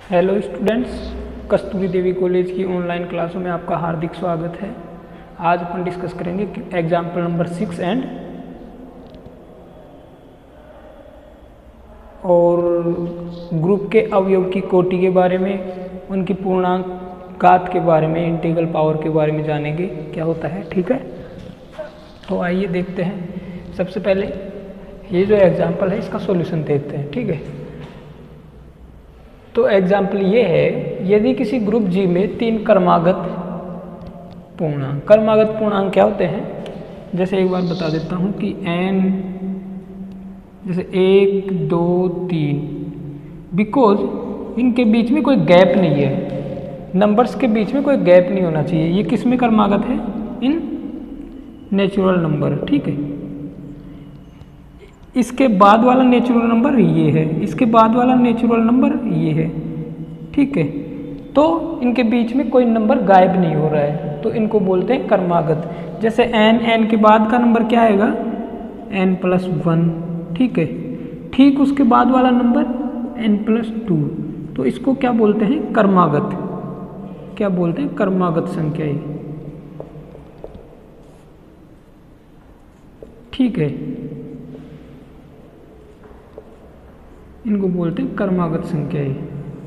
Hello students, Kasturi Devi college की online क्लासों में आपका हार्दिक स्वागत है। आज अपन डिस्कस करेंगे एग्जाम्पल नंबर 6 और ग्रुप के अवयव की कोटि के बारे में, उनकी पूर्णांक घात के बारे में, इंटीग्रल पावर के बारे में जानेंगे क्या होता है। ठीक है, तो आइए देखते हैं। सबसे पहले ये जो एग्जाम्पल है इसका सॉल्यूशन देखते हैं। ठीक है, तो एग्जाम्पल ये है, यदि किसी ग्रुप जी में 3 क्रमागत पूर्णांक क्या होते हैं, जैसे एक बार बता देता हूँ कि n जैसे 1 2 3, बिकॉज इनके बीच में कोई गैप नहीं है, नंबर्स के बीच में कोई गैप नहीं होना चाहिए। ये किस में क्रमागत है? इन नेचुरल नंबर। ठीक है, इसके बाद वाला नेचुरल नंबर ये है, इसके बाद वाला नेचुरल नंबर ये है। ठीक है, तो इनके बीच में कोई नंबर गायब नहीं हो रहा है, तो इनको बोलते हैं क्रमागत। जैसे n के बाद का नंबर क्या आएगा? n+1। ठीक है, ठीक उसके बाद वाला नंबर n+2, तो इसको क्या बोलते हैं? क्रमागत। क्या बोलते हैं? क्रमागत संख्या ही। ठीक है, इनको बोलते हैं क्रमागत संख्या ही।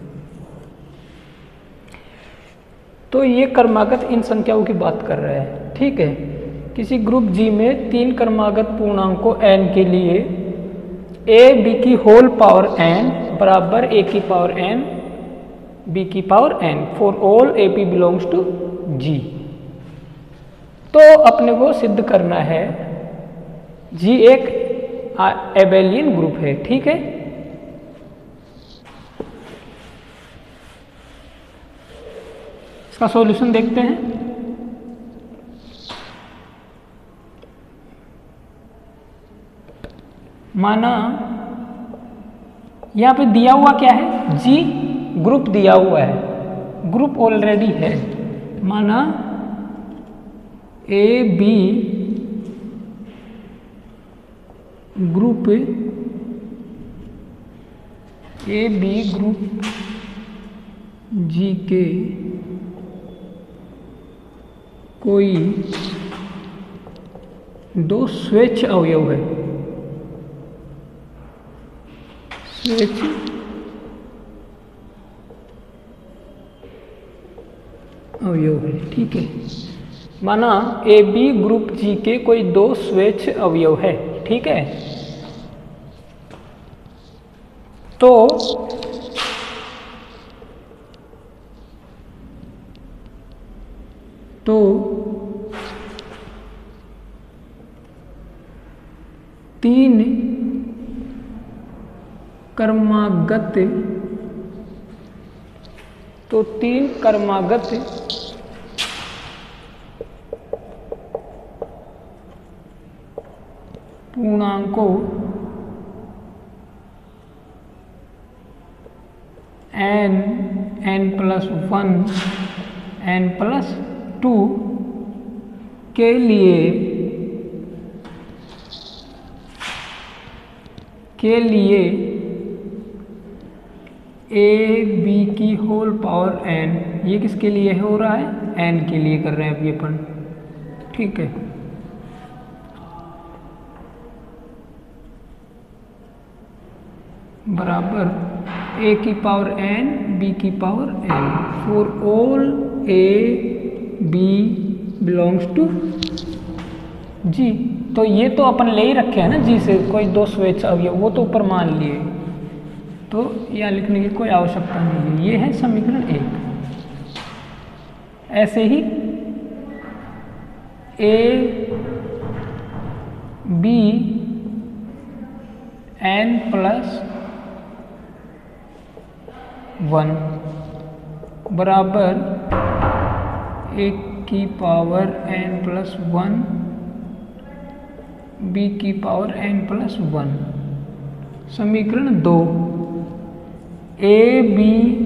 तो ये क्रमागत इन संख्याओं की बात कर रहा है। ठीक है, किसी ग्रुप जी में 3 क्रमागत पूर्णांकों n के लिए a b की होल पावर n बराबर a की पावर n b की power n for all a p belongs to g। तो अपने को सिद्ध करना है g एक एबेलियन ग्रुप है। ठीक है, इसका सॉल्यूशन देखते हैं। माना यहाँ पे दिया हुआ क्या है? जी ग्रुप दिया हुआ है, ग्रुप ऑलरेडी है। माना A B group, A B group G के कोई 2 स्वेच्छ अवयव है, स्वेच्छ अवयव है। ठीक है, माना ए बी ग्रुप जी के कोई 2 स्वेच्छ अवयव है। ठीक है, तो तीन क्रमागत पूर्णांकों n+1 n+2 के लिए ए बी की होल पावर n, ये किसके लिए हो रहा है? n के लिए कर रहे हैं अभी अपन। ठीक है, बराबर a की पावर n b की power n for all a b belongs to g। तो ये तो अपन ले ही रखे हैं ना जी से कोई 2 स्वेच्छ अवयव, वो तो ऊपर मान लिए, तो यहाँ लिखने की कोई आवश्यकता नहीं है। ये है समीकरण 1। ऐसे ही a b n+1 बराबर a की पावर n+1 b की पावर n+1। समीकरण 2 a b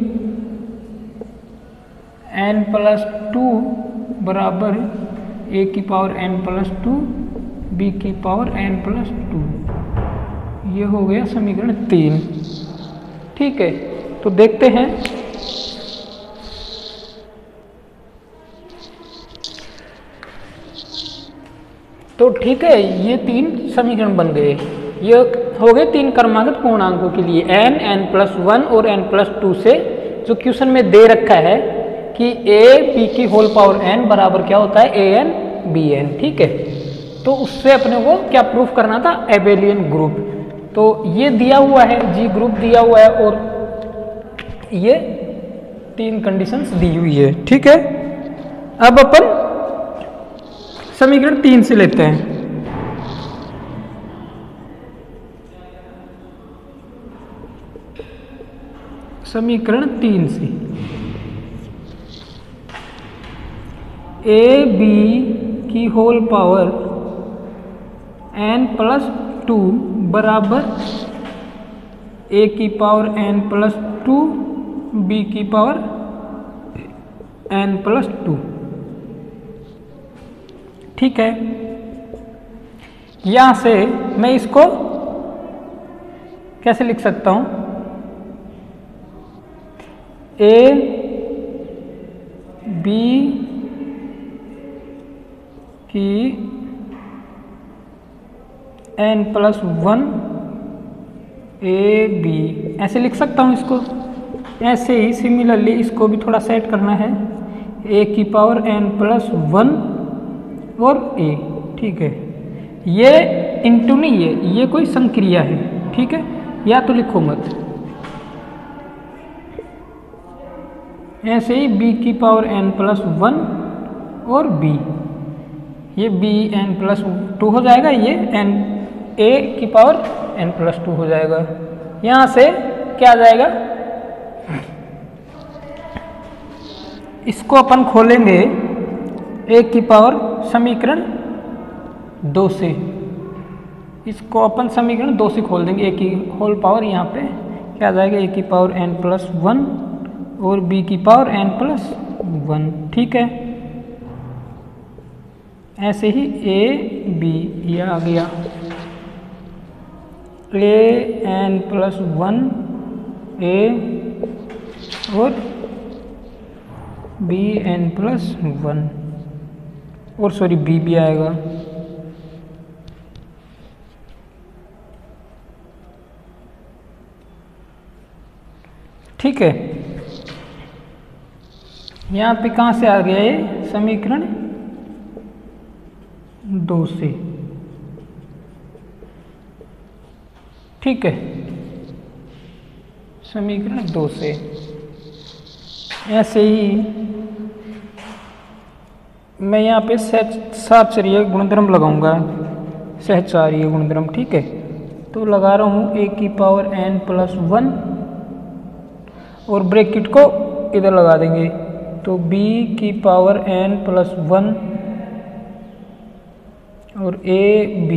n+2 बराबर a की पावर n+2 b की पावर n+2। ये हो गया समीकरण 3। ठीक है, तो देखते हैं तो ठीक है, ये 3 समीकरण बन गए। ये हो गए 3 क्रमागत पूर्णांकों के लिए n, n+1 और n+2 से जो क्वेश्चन में दे रखा है कि a b की होल पावर n बराबर क्या होता है a n b n। ठीक है, तो उससे अपने को क्या प्रूफ करना था, एबेलियन ग्रुप। तो ये दिया हुआ है, जी ग्रुप दिया हुआ है और ये 3 कंडीशंस दी हुई है। ठीक है, अब अपन समीकरण 3 से लेते हैं। समीकरण 3 से ए बी की होल पावर n+2 बराबर a की पावर n+2 b की पावर n+2। ठीक है, यहां से मैं इसको कैसे लिख सकता हूं, a b की n+1 a b, ऐसे लिख सकता हूं इसको। ऐसे ही सिमिलरली इसको भी थोड़ा सेट करना है, a की पावर n+1 और a। ठीक है, ये इंटू नहीं है, ये कोई संक्रिया है। ठीक है, या तो लिखो मत। ऐसे ही b की पावर n+1 और b, ये b n+2 हो जाएगा, ये a की पावर n+2 हो जाएगा। यहां से क्या आ जाएगा, इसको अपन खोलेंगे a की पावर समीकरण 2 से, इसको अपन समीकरण 2 से खोल देंगे। a की होल पावर यहाँ पे क्या आ जाएगा, a की पावर n+1 और b की पावर n+1। ठीक है, ऐसे ही a b ये आ गया, a n+1 a और b n+1 और सॉरी b भी आएगा। ठीक है, यहाँ पे कहाँ से आ गया ये समीकरण 2 से। ठीक है, समीकरण 2 से। ऐसे ही मैं यहाँ पे सहचार्य गुणधर्म लगाऊंगा, सहचार्य गुणधर्म। ठीक है, तो लगा रहा हूँ a की पावर n+1 और ब्रैकेट को इधर लगा देंगे, तो b की पावर n+1 और a b।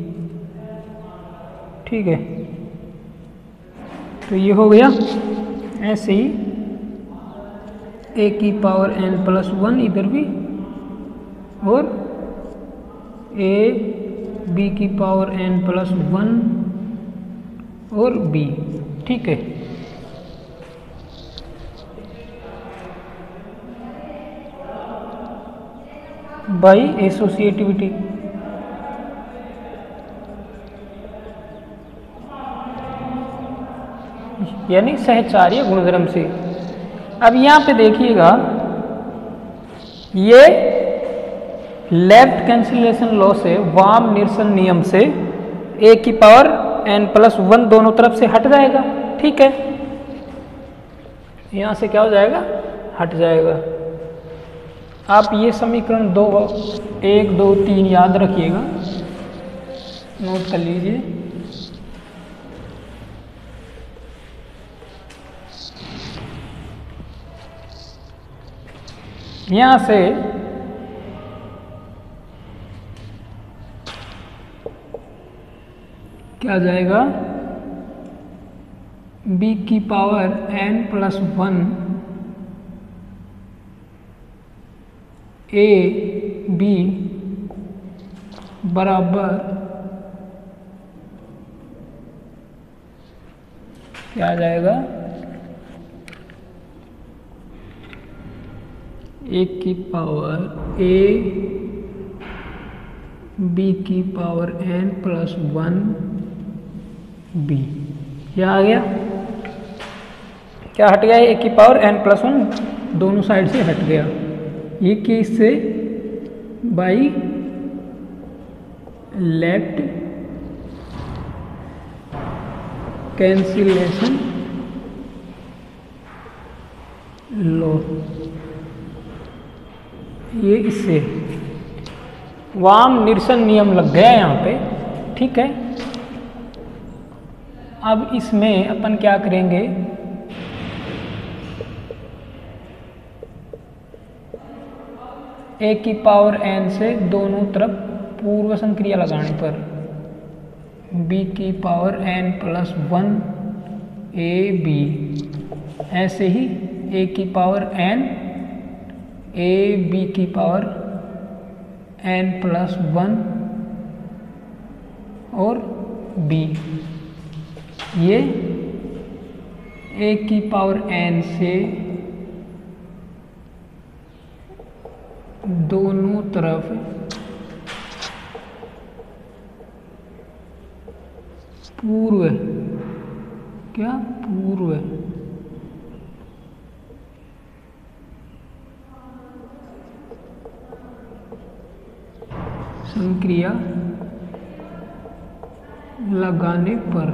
ठीक है, तो ये हो गया। ऐसे ही a की पावर n+1 इधर भी और a b की पावर n+1 और b। ठीक है, बाई एसोसिएटिविटी। यानी सहचार्य गुणधर्म से। अब यहाँ पे देखिएगा, ये लेफ्ट कैंसिलेशन लॉ से, वाम निरसन नियम से a की पावर n+1 दोनों तरफ से हट जाएगा। ठीक है, यहाँ से क्या हो जाएगा, हट जाएगा। आप ये समीकरण 2, 1, 2, 3 याद रखिएगा, नोट कर लीजिए। यहाँ से क्या आ जाएगा, b की पावर n+1 a b बराबर क्या आ जाएगा, 1 की पावर a बी की पावर n प्लस 1 बी। क्या आ गया? क्या हट गया? ए की पावर n प्लस 1 दोनों साइड से हट गया। ये किससे? By left cancellation law. ये इससे वाम निरसन नियम लग गया यहाँ पे। ठीक है, अब इसमें अपन क्या करेंगे, ए की पावर n से दोनों तरफ पूर्व संक्रिया लगाने पर बी की power n plus 1 A B, ऐसे ही ए की पावर n ए बी की पावर n प्लस 1 और b, ये ए की पावर n से दोनों तरफ पूर्व, क्या पूर्व संक्रिया लगाने पर,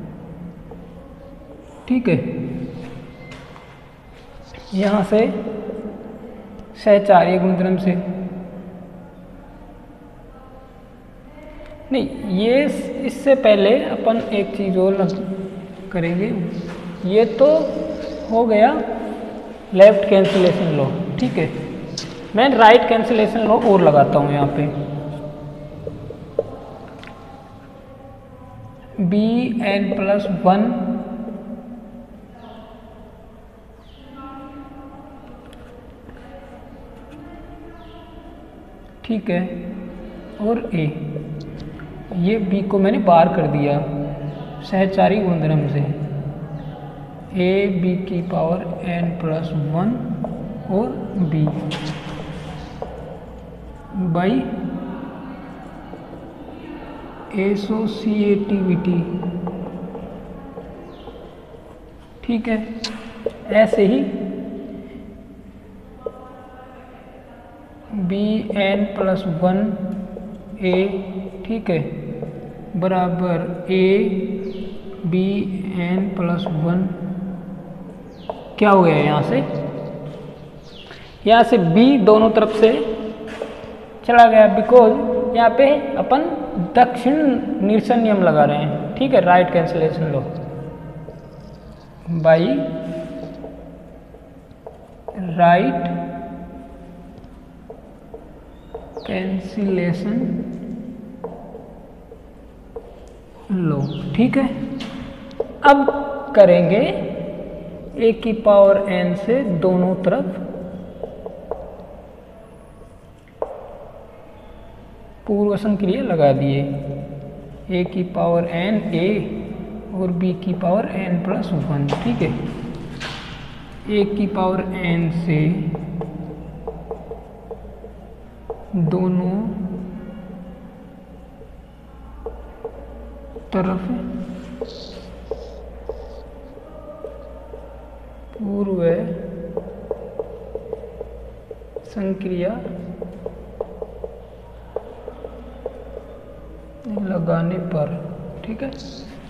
ठीक है, यहाँ से सहचार्य गुणधर्म से नहीं, ये इससे पहले अपन एक चीज़ और करेंगे। ये तो हो गया लेफ्ट कैंसिलेशन लॉ, ठीक है। मैं राइट कैंसिलेशन लॉ और लगाता हूँ यहाँ पे। बी एन प्लस 1 ठीक है, और ए, ये बी को मैंने बाहर कर दिया सहचारी गुणधर्म से, ए बी की पावर n प्लस 1 और बी बाई एसोसिएटिविटी, ठीक है। ऐसे ही बी एन प्लस 1 ए, ठीक है, बराबर ए बी एन प्लस 1, क्या हो गया यहाँ से बी दोनों तरफ से चला गया, बिकॉज यहाँ पे अपन दक्षिण निरसन नियम लगा रहे हैं, ठीक है, right cancellation law by right cancellation law, ठीक है। अब करेंगे ए की पावर n से दोनों तरफ पूर्व संक्रिया लगा दिए, ए की पावर n ए और बी की पावर n प्लस 1, ठीक है। ए की पावर n से दोनों तरफ पूर्व संक्रिया लगाने पर, ठीक है।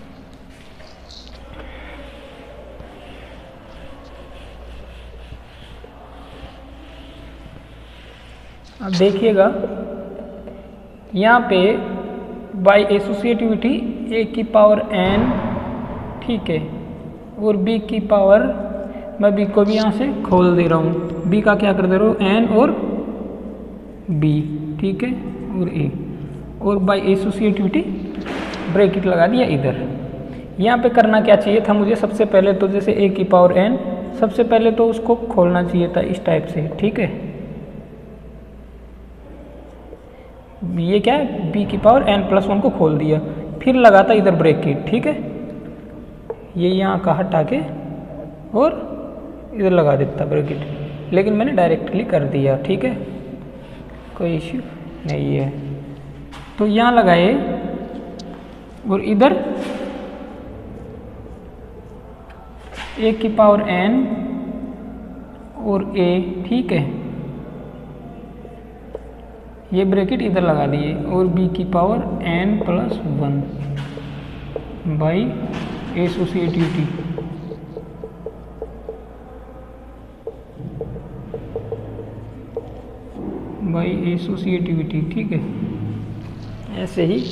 अब देखिएगा यहाँ पे बाई एसोसिएटिविटी ए की पावर n, ठीक है, और b की पावर, मैं b को भी यहाँ से खोल दे रहा हूँ, b का क्या कर दे रहा हूँ n और b, ठीक है, और a, और बाई एसोसिएटिविटी ब्रैकेट लगा दिया इधर। यहाँ पे करना क्या चाहिए था मुझे, सबसे पहले तो जैसे a की पावर n, सबसे पहले तो उसको खोलना चाहिए था इस टाइप से, ठीक है। ये क्या है, b की पावर n प्लस 1 को खोल दिया, फिर लगाता इधर ब्रैकेट, ठीक है। ये यहाँ का हटा के और इधर लगा देता ब्रैकेट, लेकिन मैंने डायरेक्टली कर दिया, ठीक है, कोई इश्यू नहीं है। तो यहाँ लगाए और इधर a की पावर n और a, ठीक है, ये ब्रैकेट इधर लगा दिए और b की power n plus 1 by associativity. By associativity, ठीक है। ऐसे ही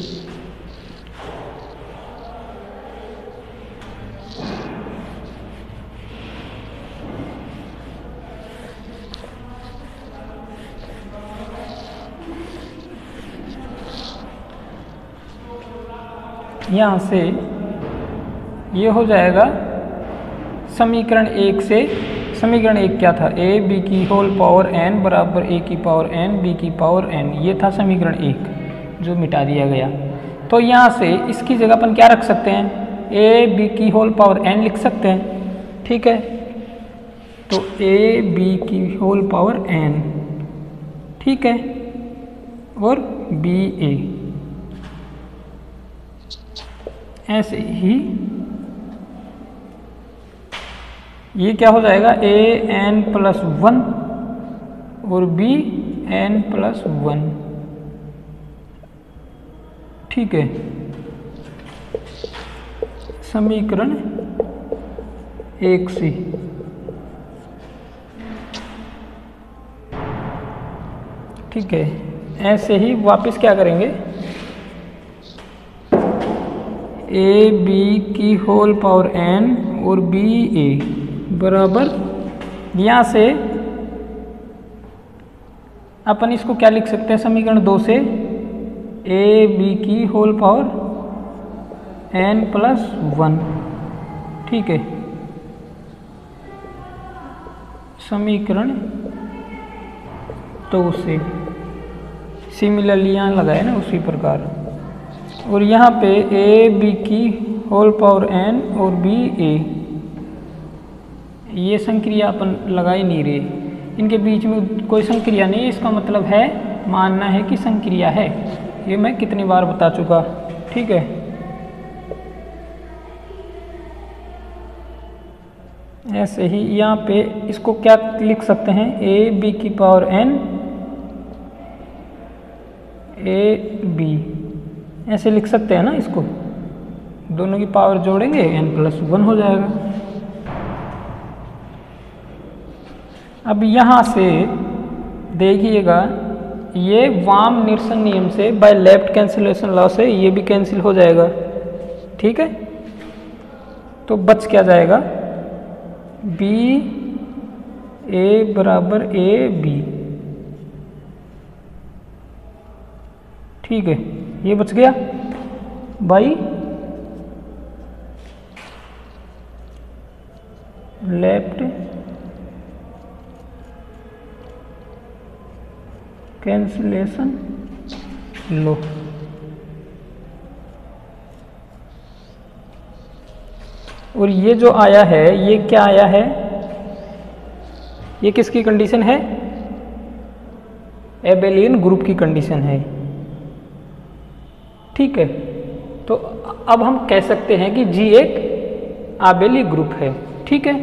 यहाँ से ये हो जाएगा समीकरण 1 से। समीकरण 1 क्या था? ए बी की होल पावर n बराबर a की पावर n b की पावर n, ये था समीकरण 1 जो मिटा दिया गया। तो यहाँ से इसकी जगह अपन क्या रख सकते हैं? ए बी की होल पावर n लिख सकते हैं, ठीक है। तो ए बी की होल पावर n, ठीक है, और बी ए। ऐसे ही ये क्या हो जाएगा? ए एन प्लस 1 और बी एन प्लस 1, ठीक है। समीकरण 1 से ठीक है। ऐसे ही वापस क्या करेंगे? ए बी की होल पावर n और बी ए बराबर, यहाँ से अपन इसको क्या लिख सकते हैं? समीकरण 2 से ए बी की होल पावर n प्लस 1, ठीक है। समीकरण 2 से सिमिलरली यहाँ लगाए ना उसी प्रकार। और यहाँ पे ए बी की होल पावर n और बी ए, ये संक्रिया अपन लगा ही नहीं रहे, इनके बीच में कोई संक्रिया नहीं है। इसका मतलब है मानना है कि संक्रिया है। ये मैं कितनी बार बता चुका, ठीक है। ऐसे ही यहाँ पे इसको क्या लिख सकते हैं? ए बी की पावर n ए बी, ऐसे लिख सकते हैं ना इसको। दोनों की पावर जोड़ेंगे n प्लस 1 हो जाएगा। अब यहाँ से देखिएगा, ये वाम निरसन नियम से बाय लेफ्ट कैंसिलेशन लॉ से ये भी कैंसिल हो जाएगा, ठीक है। तो बच क्या जाएगा? बी ए बराबर ए बी, ठीक है। ये बच गया बाई लेफ्ट कैंसिलेशन लो। और ये जो आया है, ये क्या आया है? ये किसकी कंडीशन है? एबेलियन ग्रुप की कंडीशन है, ठीक है। तो अब हम कह सकते हैं कि G एक आबेली ग्रुप है, ठीक है।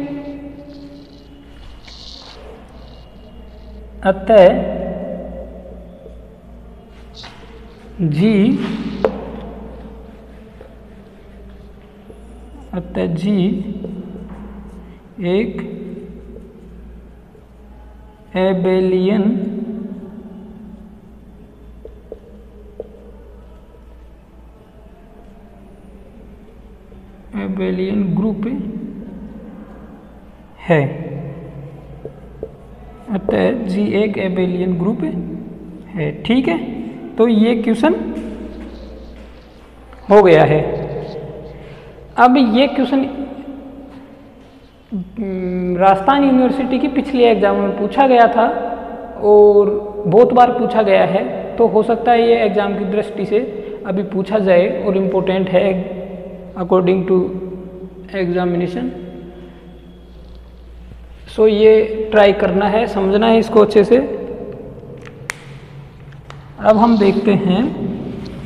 अतः G एक एबेलियन ग्रुप है। अतः G एक एबेलियन ग्रुप है, ठीक है। तो ये क्वेश्चन हो गया है। अब ये क्वेश्चन राजस्थान यूनिवर्सिटी की पिछले एग्जाम में पूछा गया था और बहुत बार पूछा गया है, तो हो सकता है ये एग्जाम की दृष्टि से अभी पूछा जाए और इम्पोर्टेंट है अकॉर्डिंग टू एग्जामिनेशन। सो ये ट्राई करना है, समझना है इसको अच्छे से। अब हम देखते हैं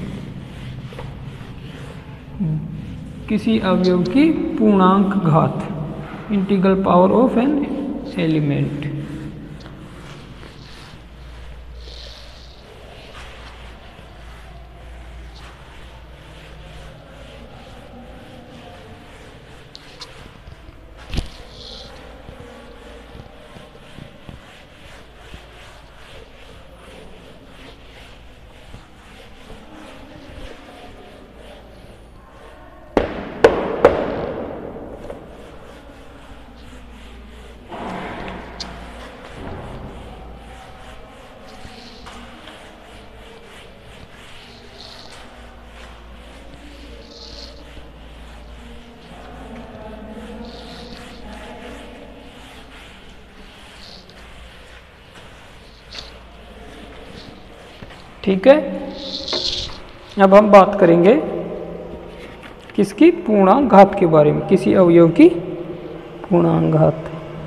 किसी अवयव की पूर्णांक घात, integral power of an element. ठीक है, अब हम बात करेंगे किसकी? पूर्णांक घात के बारे में, किसी अवयव की पूर्णांक घात।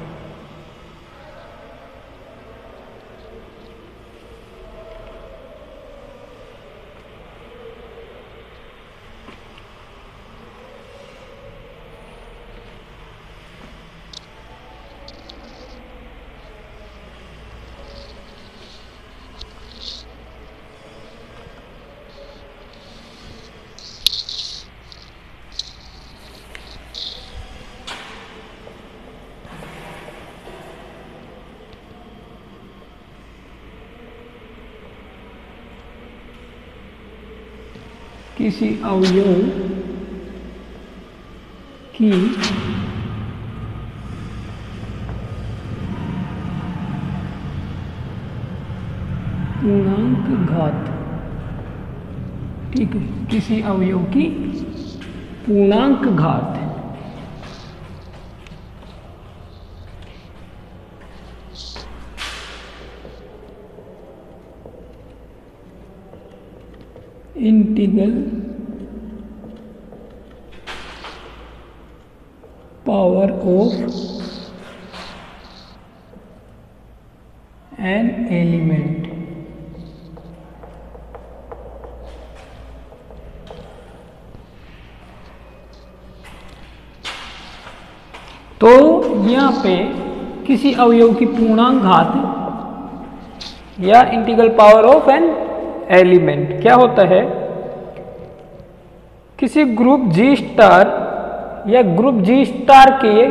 किसी अवयव की पूर्णांक घात, ठीक है, किसी अवयव की पूर्णांक घात integral power of an element. तो यहाँ पे किसी अवयव की पूर्णांक घात या integral power of an element क्या होता है? किसी ग्रुप जी स्टार या ग्रुप जी स्टार के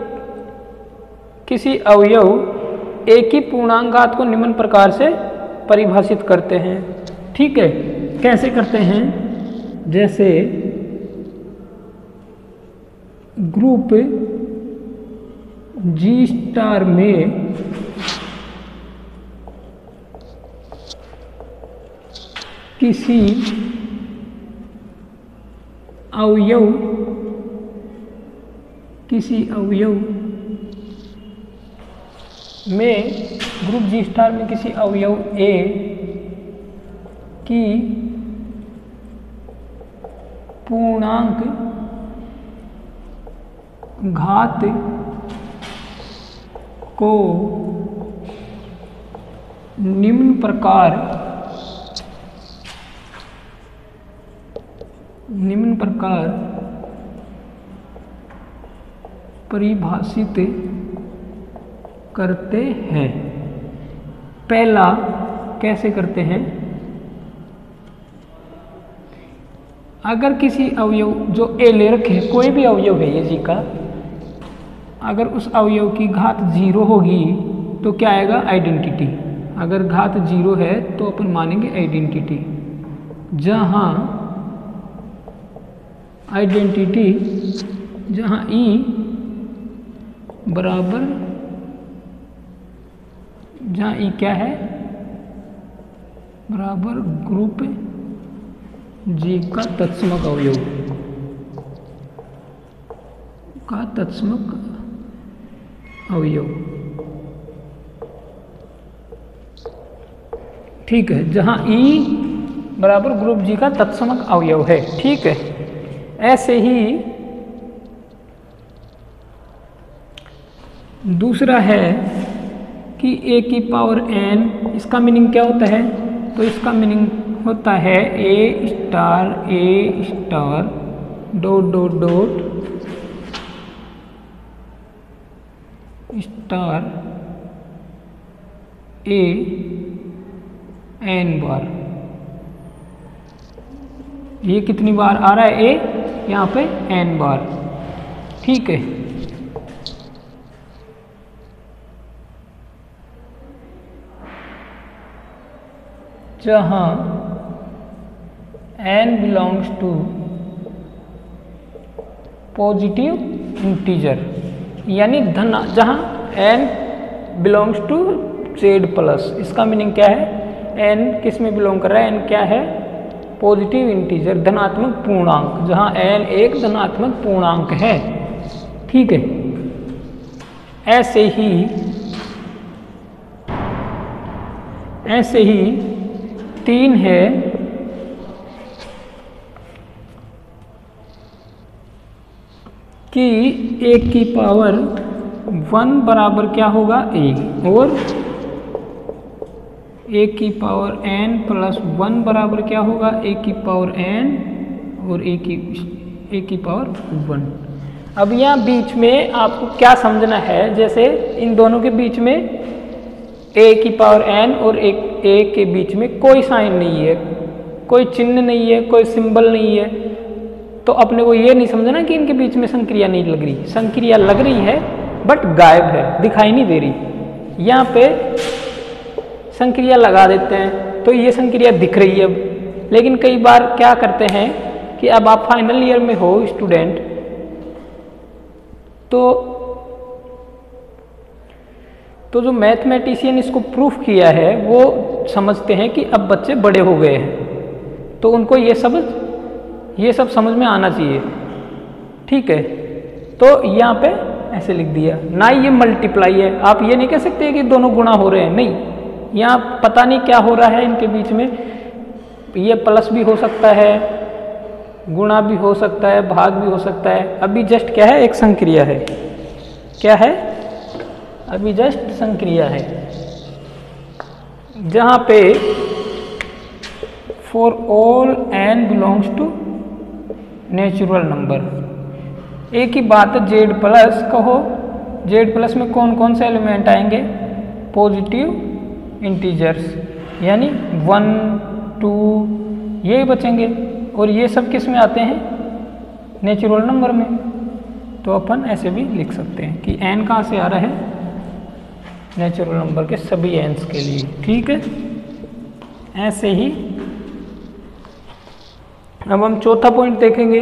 किसी अवयव ए की पूर्णांक घात को निम्न प्रकार से परिभाषित करते हैं। ठीक है, कैसे करते हैं? जैसे ग्रुप जी स्टार में किसी अवयव में ग्रुप जी स्टार में किसी अवयव ए की पूर्णांक घात को निम्न प्रकार परिभाषित करते हैं। पहला कैसे करते हैं? अगर किसी अवयव जो ए ले रखे, कोई भी अवयव है ये जी का, अगर उस अवयव की घात 0 होगी तो क्या आएगा? आइडेंटिटी। अगर घात 0 है तो अपन मानेंगे आइडेंटिटी। जहाँ आइडेंटिटी, जहाँ ई बराबर, जहाँ ई क्या है? बराबर ग्रुप जी का तत्समक अवयव का तत्समक अवयव। ठीक है, जहाँ ई बराबर ग्रुप जी का तत्समक अवयव है। ठीक है, ऐसे ही दूसरा है कि ए की पावर एन, इसका मीनिंग क्या होता है? तो इसका मीनिंग होता है A star dot dot dot star A N बार। ये कितनी बार आ रहा है ए, यहाँ पे एन बार। ठीक है, जहाँ n belongs to positive integer, यानी धन, जहाँ n belongs to z plus, इसका मीनिंग क्या है, n किस में बिलोंग कर रहा है, n क्या है, पॉजिटिव इंटीजर, धनात्मक पूर्णांक, जहाँ n एक धनात्मक पूर्णांक है। ठीक है, ऐसे ही 3 है कि a की पावर 1 बराबर क्या होगा a, और a की पावर n प्लस 1 बराबर क्या होगा a की पावर n, और a की पावर 1। अब यहाँ बीच में आपको क्या समझना है, जैसे इन दोनों के बीच में a की पावर n और a के बीच में कोई साइन नहीं है, कोई चिन्ह नहीं है, कोई सिंबल नहीं है, तो अपने को ये नहीं समझना कि इनके बीच में संक्रिया नहीं लग रही। संक्रिया लग रही है बट गायब है, दिखाई नहीं दे रही। यहाँ पे संक्रिया लगा देते हैं तो ये संक्रिया दिख रही है अब। लेकिन कई बार क्या करते हैं कि अब आप फाइनल ईयर में हो स्टूडेंट, तो जो मैथमेटिशियन इसको प्रूफ किया है वो समझते हैं कि अब बच्चे बड़े हो गए हैं, तो उनको ये सब समझ में आना चाहिए। ठीक है, तो यहाँ पे ऐसे लिख दिया ना, ये मल्टीप्लाई है, आप ये नहीं कह सकते कि दोनों गुणा हो रहे हैं, नहीं, यहाँ पता नहीं क्या हो रहा है इनके बीच में, ये प्लस भी हो सकता है, गुणा भी हो सकता है, भाग भी हो सकता है। अभी जस्ट क्या है, एक संक्रिया है, क्या है, अभी जस्ट संक्रिया है, जहाँ पे for all n belongs to natural number. एक ही बात है, जेड प्लस कहो, जेड प्लस में कौन कौन से एलिमेंट आएंगे, पॉजिटिव इंटीजर्स, यानी 1 2 ये बचेंगे, और ये सब किस में आते हैं, नेचुरल नंबर में। तो अपन ऐसे भी लिख सकते हैं कि n कहाँ से आ रहा है, नेचुरल नंबर के सभी एंस के लिए। ठीक है, ऐसे ही अब हम चौथा पॉइंट देखेंगे।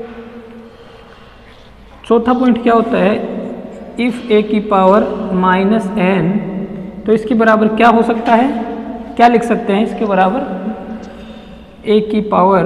चौथा पॉइंट क्या होता है, इफ a की पावर -n, तो इसके बराबर क्या हो सकता है, क्या लिख सकते हैं इसके बराबर, a की पावर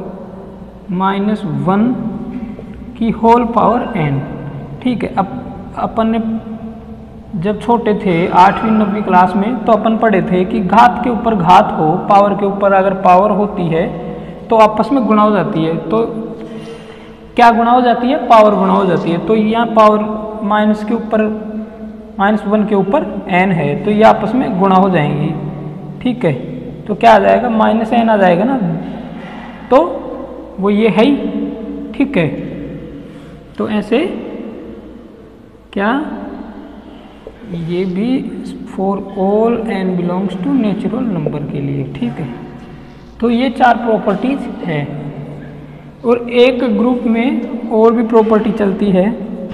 -1 की होल पावर n। ठीक है, अब अपन ने जब छोटे थे 8वीं 9वीं क्लास में, तो अपन पढ़े थे कि घात के ऊपर घात हो, पावर के ऊपर अगर पावर होती है तो आपस में गुणा हो जाती है। तो क्या गुणा हो जाती है, पावर गुणा हो जाती है। तो यहाँ पावर -1 के ऊपर n है, तो ये आपस में गुणा हो जाएंगी। ठीक है, तो क्या आ जाएगा, -n आ जाएगा ना, तो वो ये है ही। ठीक है, तो ऐसे क्या, ये भी for all n belongs to natural number के लिए। ठीक है, तो ये 4 प्रॉपर्टीज है, और एक ग्रुप में और भी प्रॉपर्टी चलती है,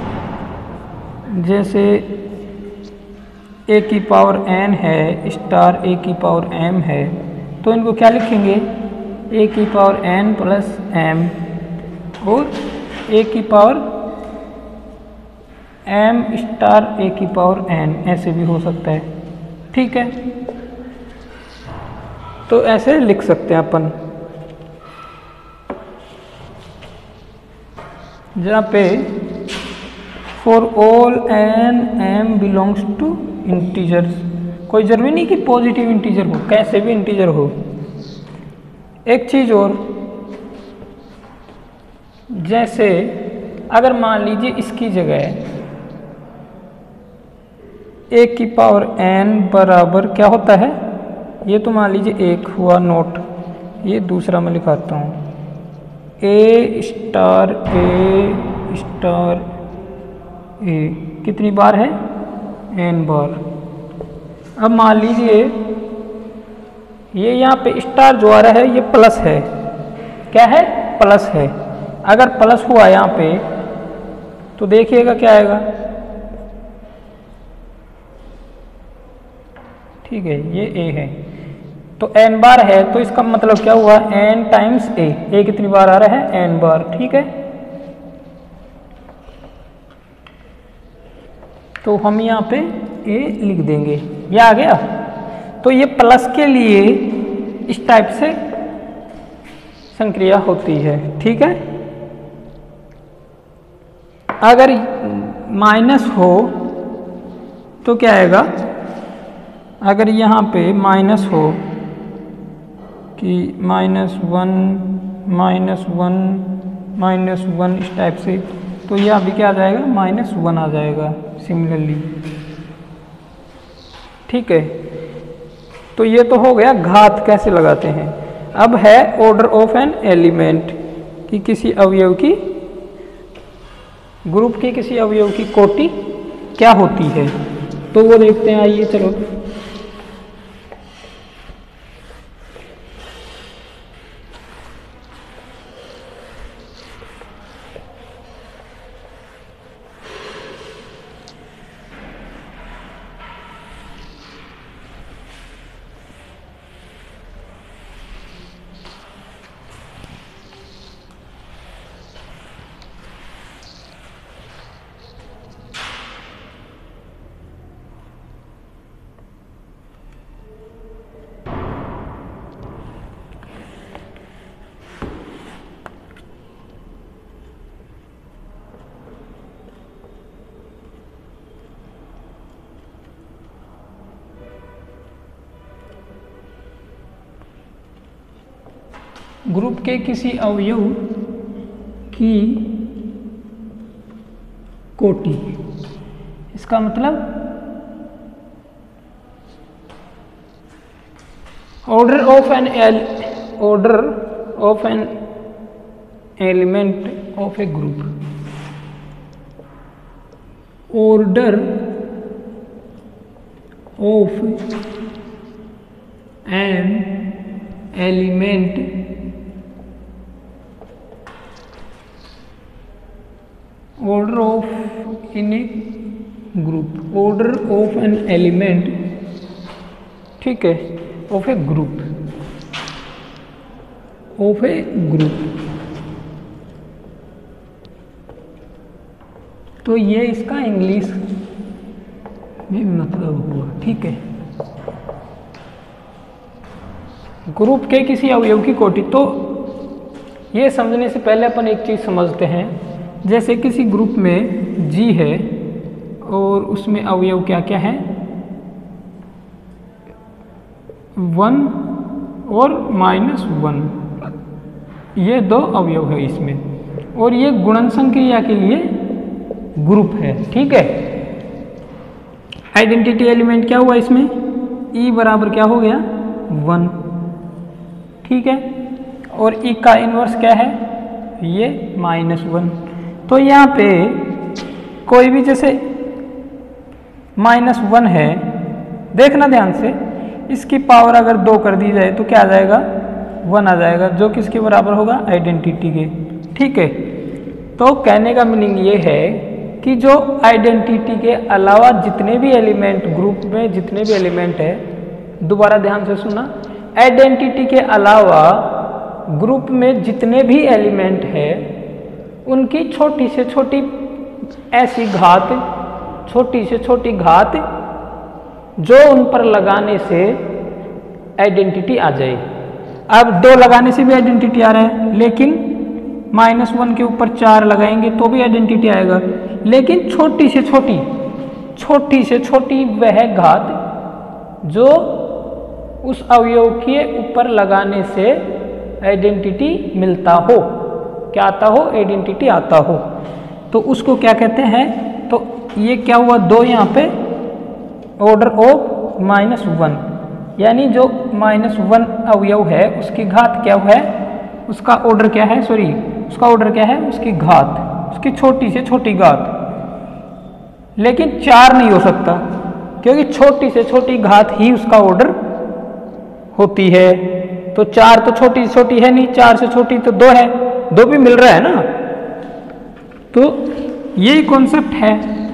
जैसे a की पावर n है स्टार a की पावर m है, तो इनको क्या लिखेंगे, a की पावर n प्लस m, और a की पावर m स्टार a की पावर n, ऐसे भी हो सकता है। ठीक है, तो ऐसे लिख सकते हैं अपन, जहाँ पे for all n m belongs to integers, कोई जरूरी नहीं कि पॉजिटिव इंटीजर हो, कैसे भी इंटीजर हो। एक चीज और, जैसे अगर मान लीजिए इसकी जगह a की पावर n बराबर क्या होता है, ये तो मान लीजिए 1 हुआ नोट, ये दूसरा मैं लिखाता हूँ, ए स्टार ए कितनी बार है, n बार। अब मान लीजिए ये यहाँ पे स्टार जो आ रहा है ये प्लस है, क्या है, प्लस है। अगर प्लस हुआ यहाँ पे तो देखिएगा क्या आएगा, ठीक है, ये ए है तो n बार है, तो इसका मतलब क्या हुआ, n टाइम्स ए कितनी बार आ रहा है, n बार, ठीक है। तो हम यहाँ पे a लिख देंगे, ये आ गया। तो ये प्लस के लिए इस टाइप से संक्रिया होती है, ठीक है। अगर माइनस हो तो क्या आएगा, अगर यहाँ पे माइनस हो कि -1 इस टाइप से, तो यहाँ भी क्या आ जाएगा, -1 आ जाएगा सिमिलरली, ठीक है। तो ये तो हो गया घात कैसे लगाते हैं। अब है ऑर्डर ऑफ एन एलिमेंट कि किसी अवयव की, ग्रुप के किसी अवयव की कोटि क्या होती है, तो वो देखते हैं, आइए चलो। ग्रुप के किसी अवयव की कोटि, इसका मतलब order of an element of a group, order of an element order of in a group, order of an element, ठीक है, of a group, of a group। तो ये इसका इंग्लिश में मतलब हुआ, ठीक है। ग्रुप के किसी अवयव की कोटि, तो ये समझने से पहले अपन एक चीज समझते हैं। जैसे किसी ग्रुप में G है और उसमें अवयव क्या क्या है, 1 और -1, ये दो अवयव है इसमें, और ये गुणन संक्रिया के लिए ग्रुप है, ठीक है। आइडेंटिटी एलिमेंट क्या हुआ इसमें, E बराबर क्या हो गया, 1, ठीक है। और E का इन्वर्स क्या है, ये -1। तो यहाँ पे कोई भी जैसे -1 है, देखना ध्यान से, इसकी पावर अगर 2 कर दी जाए तो क्या आ जाएगा, 1 आ जाएगा, जो किसके बराबर होगा, आइडेंटिटी के, ठीक है। तो कहने का मीनिंग ये है कि जो आइडेंटिटी के अलावा जितने भी एलिमेंट, ग्रुप में जितने भी एलिमेंट है, दोबारा ध्यान से सुनना, आइडेंटिटी के अलावा ग्रुप में जितने भी एलिमेंट है उनकी छोटी से छोटी ऐसी घात, छोटी से छोटी घात जो उन पर लगाने से आइडेंटिटी आ जाए। अब 2 लगाने से भी आइडेंटिटी आ रहा है, लेकिन -1 के ऊपर 4 लगाएंगे तो भी आइडेंटिटी आएगा। लेकिन छोटी से छोटी वह घात जो उस अवयव के ऊपर लगाने से आइडेंटिटी मिलता हो, क्या आता हो, आइडेंटिटी आता हो, तो उसको क्या कहते हैं। तो ये क्या हुआ, 2 यहाँ पे ऑर्डर ऑफ -1, यानी जो -1 अवयव है उसकी घात क्या है, उसका ऑर्डर क्या है, सॉरी उसका ऑर्डर क्या है, उसकी घात, उसकी छोटी से छोटी घात। लेकिन 4 नहीं हो सकता क्योंकि छोटी से छोटी घात ही उसका ऑर्डर होती है। तो 4 तो छोटी से छोटी है नहीं, 4 से छोटी तो 2 है, 2 भी मिल रहा है ना। तो यही कॉन्सेप्ट है।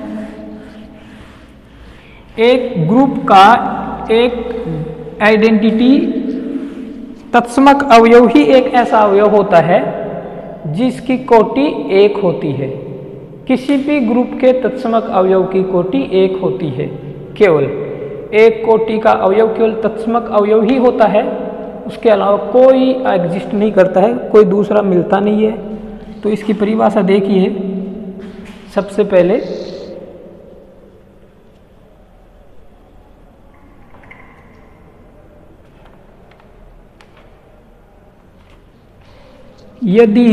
एक ग्रुप का एक आइडेंटिटी तत्समक अवयव ही एक ऐसा अवयव होता है जिसकी कोटि 1 होती है। किसी भी ग्रुप के तत्समक अवयव की कोटि 1 होती है। केवल एक कोटि का अवयव केवल तत्समक अवयव ही होता है, उसके अलावा कोई एग्जिस्ट नहीं करता है, कोई दूसरा मिलता नहीं है। तो इसकी परिभाषा देखिए। सबसे पहले यदि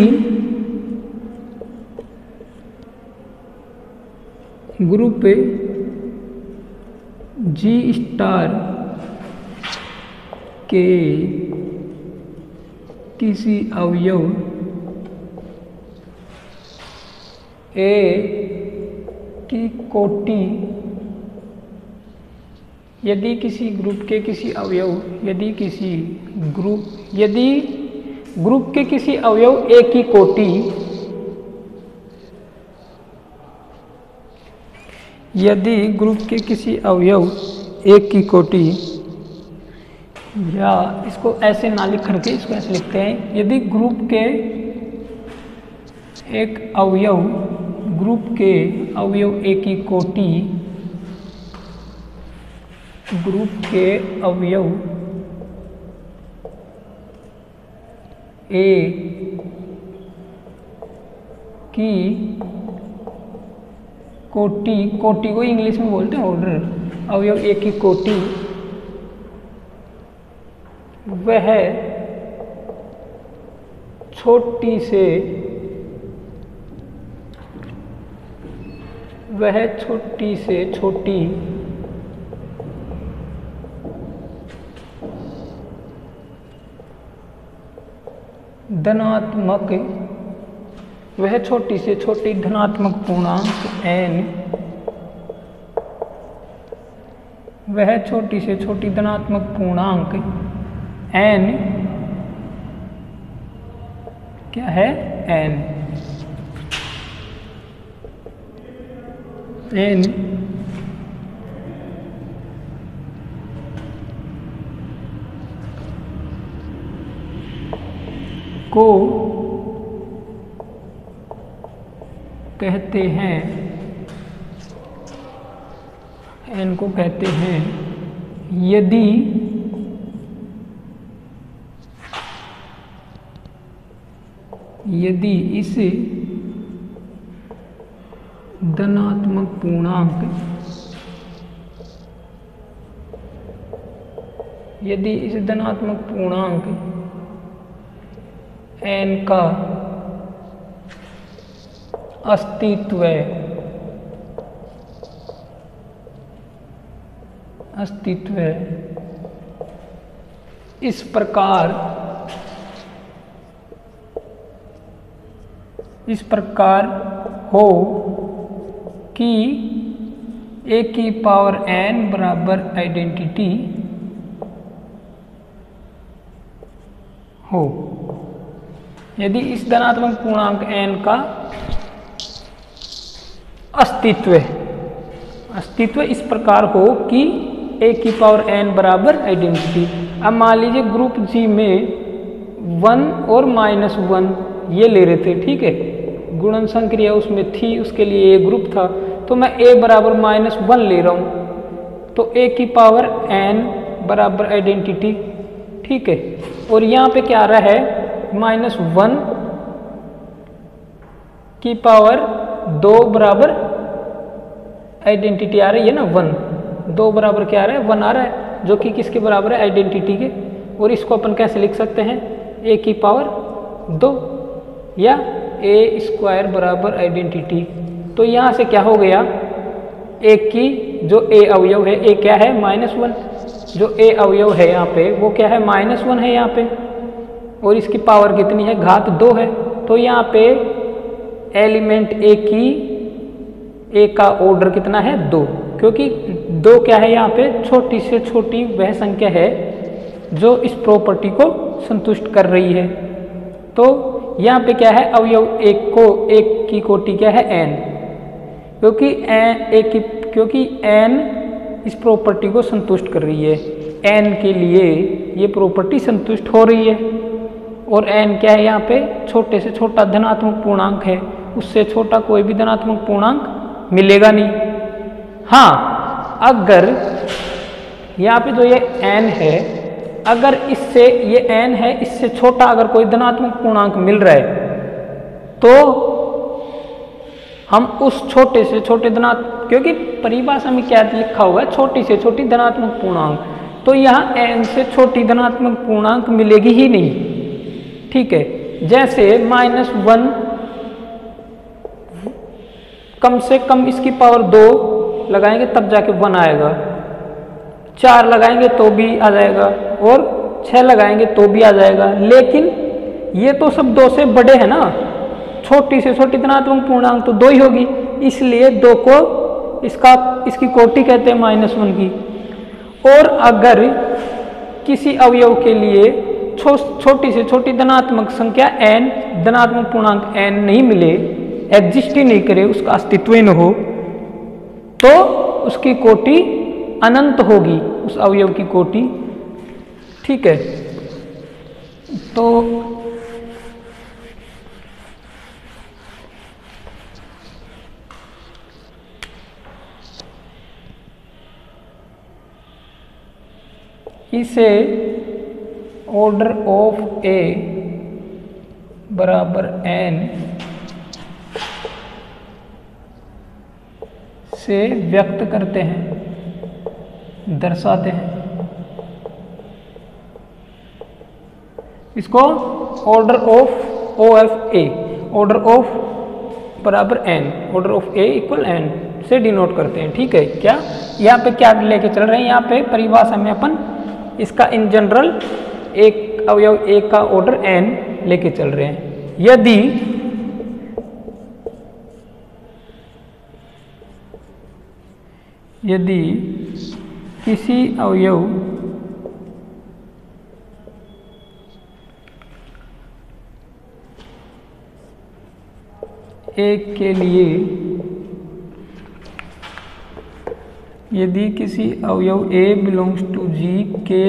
ग्रुप G स्टार के किसी अवयव A की कोटि, यदि किसी ग्रुप के किसी अवयव, यदि ग्रुप के किसी अवयव A की कोटि, यदि ग्रुप के किसी अवयव A की कोटि, या इसको ऐसे ना लिख करके इसको ऐसे लिखते हैं, यदि ग्रुप के एक अवयव, ग्रुप के अवयव A की कोटि, ग्रुप के अवयव A की कोटि, कोटि को इंग्लिश में बोलते हैं ऑर्डर, अवयव A की कोटि वह छोटी से छोटी धनात्मक, वह छोटी से छोटी धनात्मक पूर्णांक n, वह छोटी से छोटी धनात्मक पूर्णांक n क्या है, n को कहते हैं, n को कहते हैं यदि इस धनात्मक पूर्णांक, यदि इस धनात्मक पूर्णांक n का अस्तित्व इस प्रकार हो कि A की पावर n बराबर आइडेंटिटी हो, यदि इस धनात्मक पूर्णांक n का अस्तित्व इस प्रकार हो कि A की पावर n बराबर आइडेंटिटी। अब मान लीजिए ग्रुप G में 1 और -1 ये ले रहे थे, ठीक है, गुणन संक्रिया उसमें थी, उसके लिए ये ग्रुप था, तो मैं A बराबर -1 ले रहा हूँ, तो A की पावर n बराबर आइडेंटिटी, ठीक है। और यहाँ पे क्या आ रहा है, -1 की पावर 2 बराबर आइडेंटिटी आ रही है ना, 1, 2 बराबर क्या आ रहा है, 1 आ रहा है, जो कि किसके बराबर है, आइडेंटिटी के। और इसको अपन कैसे लिख सकते हैं, A की पावर 2 या A² बराबर आइडेंटिटी। तो यहाँ से क्या हो गया, A की जो A अवयव है, A क्या है, -1, जो A अवयव है यहाँ पे वो क्या है, -1 है यहाँ पे, और इसकी पावर कितनी है, घात 2 है। तो यहाँ पे एलिमेंट ए का ऑर्डर कितना है, 2, क्योंकि 2 क्या है यहाँ पे, छोटी से छोटी वह संख्या है जो इस प्रॉपर्टी को संतुष्ट कर रही है। तो यहाँ पे क्या है, अवयव एक की कोटि क्या है, n, क्योंकि n इस प्रॉपर्टी को संतुष्ट कर रही है। n के लिए ये प्रॉपर्टी संतुष्ट हो रही है और n क्या है यहाँ पे, छोटे से छोटा धनात्मक पूर्णांक है, उससे छोटा कोई भी धनात्मक पूर्णांक मिलेगा नहीं। हाँ, अगर यहाँ पे जो ये n है, अगर इससे ये n है, इससे छोटा अगर कोई धनात्मक पूर्णांक मिल रहा है तो हम उस छोटे से छोटे क्योंकि परिभाषा में क्या लिखा हुआ है, छोटी से छोटी धनात्मक पूर्णांक, तो यहाँ n से छोटी धनात्मक पूर्णांक मिलेगी ही नहीं। ठीक है, जैसे -1 कम से कम इसकी पावर 2 लगाएंगे तब जाके 1 आएगा, 4 लगाएंगे तो भी आ जाएगा और 6 लगाएंगे तो भी आ जाएगा। लेकिन ये तो सब 2 से बड़े हैं ना, छोटी से छोटी धनात्मक पूर्णांक तो 2 ही होगी, इसलिए 2 को इसकी कोटि कहते हैं -1 की। और अगर किसी अवयव के लिए छोटी से छोटी धनात्मक संख्या n, धनात्मक पूर्णांक n नहीं मिले, एग्जिस्ट ही नहीं करे, उसका अस्तित्व ही न हो, तो उसकी कोटि अनंत होगी, उस अवयव की कोटि। ठीक है, तो इसे ऑर्डर ऑफ ए बराबर n से व्यक्त करते हैं, दर्शाते हैं। इसको order of OF A, order of बराबर n, order of A equal n से डिनोट करते हैं। ठीक है, क्या यहाँ पे क्या लेके चल रहे हैं, यहाँ पे परिभाषा में अपन इसका इन जनरल एक अवयव A का ऑर्डर n लेके चल रहे हैं। यदि किसी अवयव A के लिए, यदि किसी अवयव A बिलोंग्स टू G के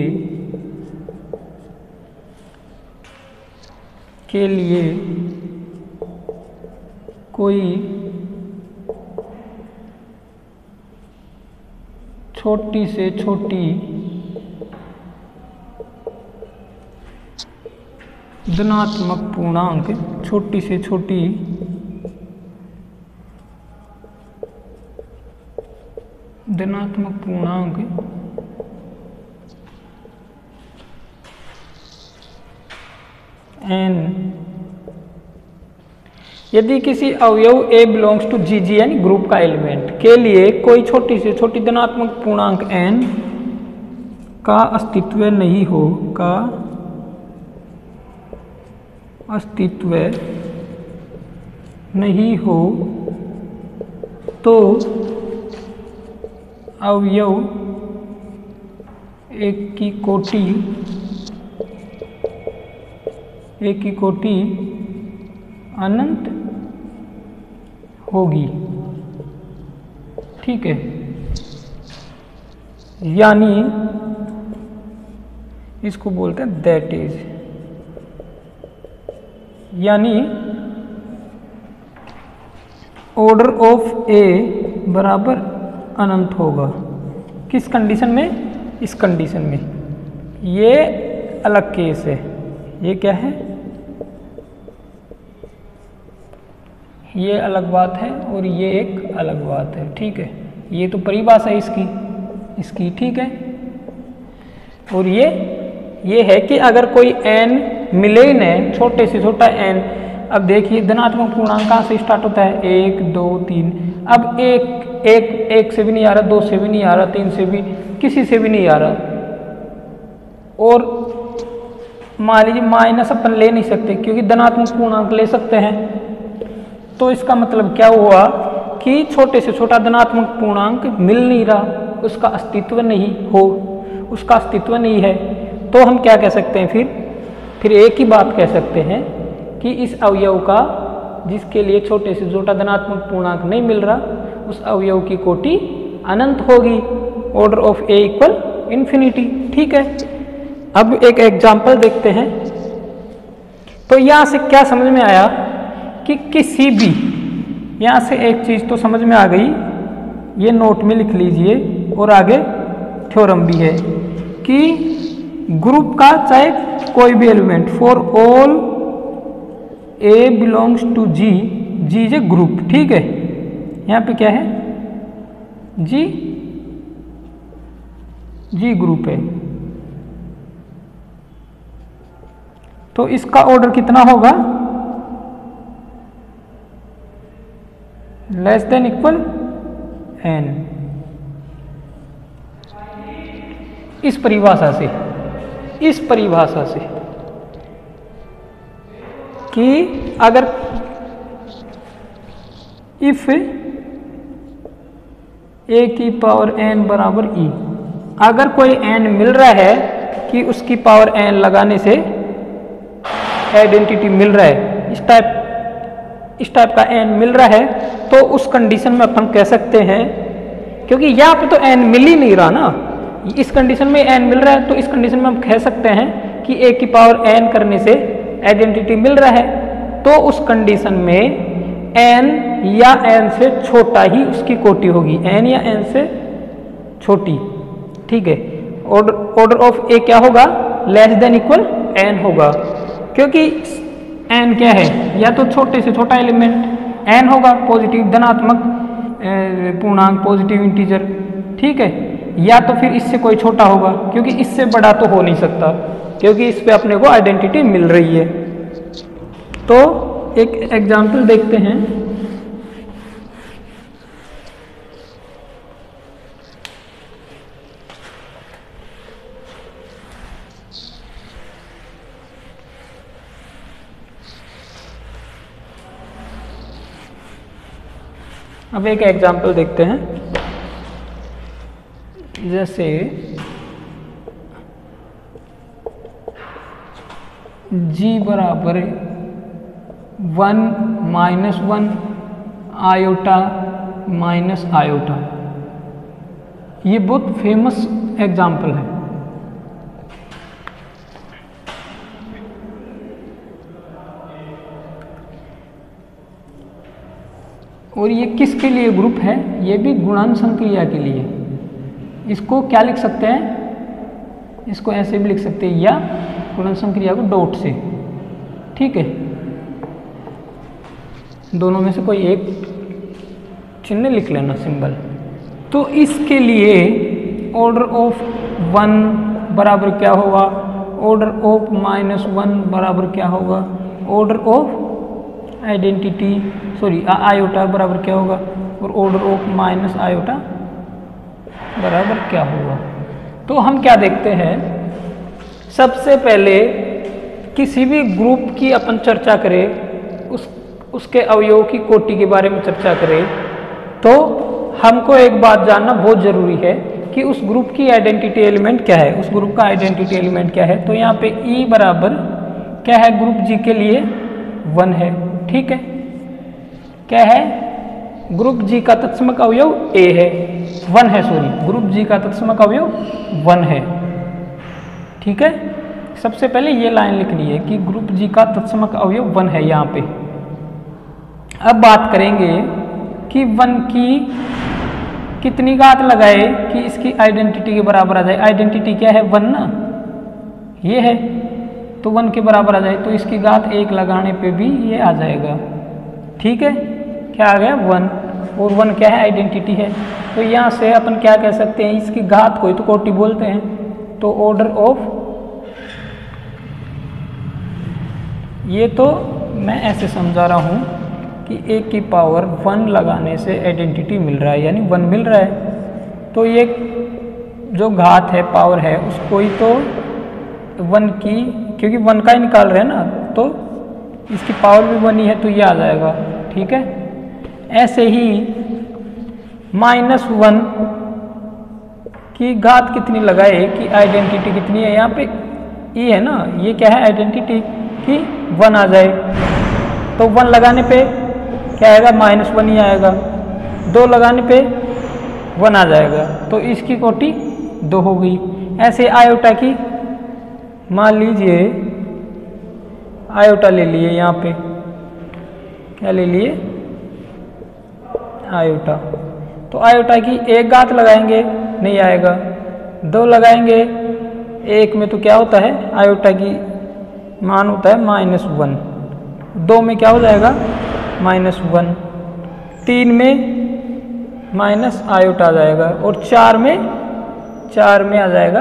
लिए कोई छोटी से छोटी धनात्मक पूर्णांक, छोटी से छोटी धनात्मक पूर्णांक n, यदि किसी अवयव A बिलोंग्स टू GG यानी ग्रुप का एलिमेंट के लिए कोई छोटी से छोटी धनात्मक पूर्णांक n का अस्तित्व नहीं हो, तो अवयव एक की कोटि अनंत होगी। ठीक है, यानी इसको बोलते हैं दैट इज, यानी ऑर्डर ऑफ A बराबर अनंत होगा। किस कंडीशन में, इस कंडीशन में। ये अलग केस है, ये क्या है, ये अलग बात है और ये एक अलग बात है। ठीक है, ये तो परिभाषा है इसकी। ठीक है, और ये है कि अगर कोई n मिले ही नहीं, छोटे से छोटा n, अब देखिए धनात्मक पूर्णांक कहाँ से स्टार्ट होता है, 1 2 3, अब एक से भी नहीं आ रहा, 2 से भी नहीं आ रहा, 3 से भी, किसी से भी नहीं आ रहा, और मान लीजिए माइनस अपन ले नहीं सकते क्योंकि धनात्मक पूर्णांक ले सकते हैं। तो इसका मतलब क्या हुआ कि छोटे से छोटा धनात्मक पूर्णांक मिल नहीं रहा, उसका अस्तित्व नहीं है। तो हम क्या कह सकते हैं, फिर एक ही बात कह सकते हैं कि इस अवयव का, जिसके लिए छोटे से छोटा धनात्मक पूर्णांक नहीं मिल रहा, उस अवयव की कोटि अनंत होगी, order of A equal infinity. ठीक है, अब एक एग्जाम्पल देखते हैं। तो यहां से क्या समझ में आया कि किसी भी, यहां से एक चीज तो समझ में आ गई, ये नोट में लिख लीजिए, और आगे थ्योरम भी है कि ग्रुप का चाहे कोई भी element, for all A belongs to G, G is a group. ठीक है, यहां पे क्या है, जी ग्रुप है। तो इसका ऑर्डर कितना होगा, लेस देन इक्वल एन। इस परिभाषा से कि अगर इफ ए की पावर एन बराबर ई, अगर कोई एन मिल रहा है कि उसकी पावर एन लगाने से आइडेंटिटी मिल रहा है, इस टाइप का एन मिल रहा है, तो उस कंडीशन में अपन कह सकते हैं, क्योंकि यहाँ पे तो एन मिल ही नहीं रहा ना, इस कंडीशन में एन मिल रहा है, तो इस कंडीशन में हम कह सकते हैं कि ए की पावर एन करने से आइडेंटिटी मिल रहा है। तो उस कंडीशन में एन या एन से छोटा ही उसकी कोटि होगी, एन या एन से छोटी। ठीक है, ऑर्डर ऑफ ए क्या होगा, लेस देन इक्वल एन होगा, क्योंकि एन क्या है, या तो छोटे से छोटा एलिमेंट एन होगा, पॉजिटिव धनात्मक पूर्णांक, पॉजिटिव इंटीजर। ठीक है, या तो फिर इससे कोई छोटा होगा, क्योंकि इससे बड़ा तो हो नहीं सकता, क्योंकि इस पे अपने को आइडेंटिटी मिल रही है। तो एक एग्जाम्पल देखते हैं। अब एक एग्जाम्पल देखते हैं, जैसे g बराबर 1 - 1 आयोटा माइनस आयोटा। ये बहुत फेमस एग्जाम्पल है। और ये किसके लिए ग्रुप है, ये भी गुणन संक्रिया के लिए। इसको क्या लिख सकते हैं, इसको ऐसे भी लिख सकते हैं, या गुणन संक्रिया को डॉट से। ठीक है, दोनों में से कोई एक चिन्ह लिख लेना, सिंबल। तो इसके लिए ऑर्डर ऑफ 1 बराबर क्या होगा, ऑर्डर ऑफ -1 बराबर क्या होगा, ऑर्डर ऑफ आइडेंटिटी आयोटा बराबर क्या होगा, और ऑर्डर ऑफ माइनस आयोटा बराबर क्या होगा। तो हम क्या देखते हैं, सबसे पहले किसी भी ग्रुप की अपन चर्चा करें, उसके अवयवों की कोटि के बारे में चर्चा करें, तो हमको एक बात जानना बहुत ज़रूरी है कि उस ग्रुप की आइडेंटिटी एलिमेंट क्या है, उस ग्रुप का आइडेंटिटी एलिमेंट क्या है। तो यहाँ पे ई बराबर क्या है, ग्रुप जी के लिए 1 है। ठीक है, क्या है, ग्रुप जी का तत्समक अवयव ए है, 1 है, ग्रुप जी का तत्समक अवयव 1 है। ठीक है, सबसे पहले ये लाइन लिखनी है कि ग्रुप जी का तत्समक अवयव 1 है यहाँ पे। अब बात करेंगे कि 1 की कितनी घात लगाए कि इसकी आइडेंटिटी के बराबर आ जाए। आइडेंटिटी क्या है, 1 ना, ये है, तो 1 के बराबर आ जाए, तो इसकी घात 1 लगाने पे भी ये आ जाएगा। ठीक है, क्या आ गया, 1, और 1 क्या है, आइडेंटिटी है। तो यहाँ से अपन क्या कह सकते हैं, इसकी घात को ही तो कोटि बोलते हैं। तो ऑर्डर ऑफ, ये तो मैं ऐसे समझा रहा हूँ कि ए की पावर 1 लगाने से आइडेंटिटी मिल रहा है, यानी 1 मिल रहा है। तो ये जो घात है, पावर है, उसको ही तो 1 की क्योंकि 1 का ही निकाल रहे हैं ना, तो इसकी पावर भी 1 ही है, तो ये आ जाएगा। ठीक है, ऐसे ही -1 की घात कितनी लगाए कि आइडेंटिटी कितनी है, यहाँ पे ये है ना, ये क्या है आइडेंटिटी कि 1 आ जाए, तो 1 लगाने पे क्या आएगा, -1 ही आएगा। 2 लगाने पे 1 आ जाएगा, तो इसकी कोटि 2 हो गई। ऐसे आयोटा की, मान लीजिए आयोटा ले लिए, यहाँ पे क्या ले लिए, आयोटा, तो आयोटा की 1 घात लगाएंगे, नहीं आएगा। 2 लगाएंगे, 1 में तो क्या होता है, आयोटा की मान होता है -1, 2 में क्या हो जाएगा, -1, 3 में माइनस आयोटा आ जाएगा, और 4 में आ जाएगा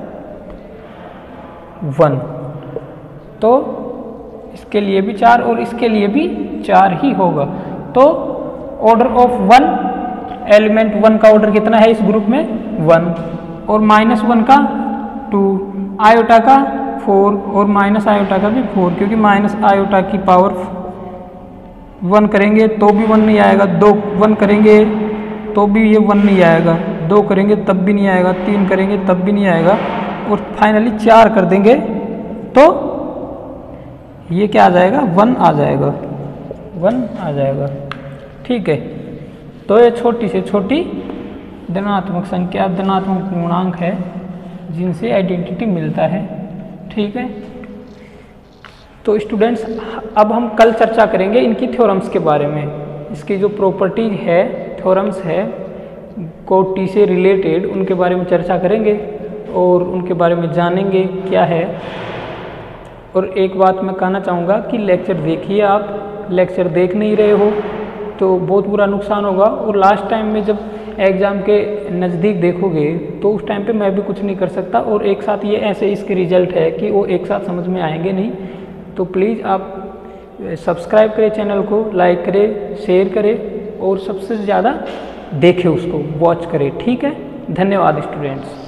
1। तो इसके लिए भी 4 और इसके लिए भी 4 ही होगा। तो ऑर्डर ऑफ 1, एलिमेंट 1 का ऑर्डर कितना है इस ग्रुप में, 1, और -1 का 2, आयोटा का 4, और माइनस आयोटा का भी 4, क्योंकि माइनस आयोटा की पावर 1 करेंगे तो भी 1 नहीं आएगा, 2 1 करेंगे तो भी ये 1 नहीं आएगा, 2 करेंगे तब भी नहीं आएगा, 3 करेंगे तब भी नहीं आएगा, और फाइनली 4 कर देंगे तो ये क्या आ जाएगा, 1 आ जाएगा, 1 आ जाएगा। ठीक है, तो ये छोटी से छोटी धनात्मक संख्या, धनात्मक पूर्णांक है जिनसे आइडेंटिटी मिलता है। ठीक है, तो स्टूडेंट्स अब हम कल चर्चा करेंगे इनकी थ्योरम्स के बारे में, इसकी जो प्रॉपर्टीज है, थ्योरम्स है कोटि से रिलेटेड, उनके बारे में चर्चा करेंगे और उनके बारे में जानेंगे क्या है। और एक बात मैं कहना चाहूँगा कि लेक्चर देखिए, आप लेक्चर देख नहीं रहे हो तो बहुत बुरा नुकसान होगा, और लास्ट टाइम में जब एग्ज़ाम के नज़दीक देखोगे तो उस टाइम पे मैं भी कुछ नहीं कर सकता, और एक साथ ये ऐसे इसके रिजल्ट है कि वो एक साथ समझ में आएंगे नहीं। तो प्लीज़ आप सब्सक्राइब करें चैनल को, लाइक करें, शेयर करें, और सबसे ज़्यादा देखें उसको, वॉच करें। ठीक है, धन्यवाद स्टूडेंट्स।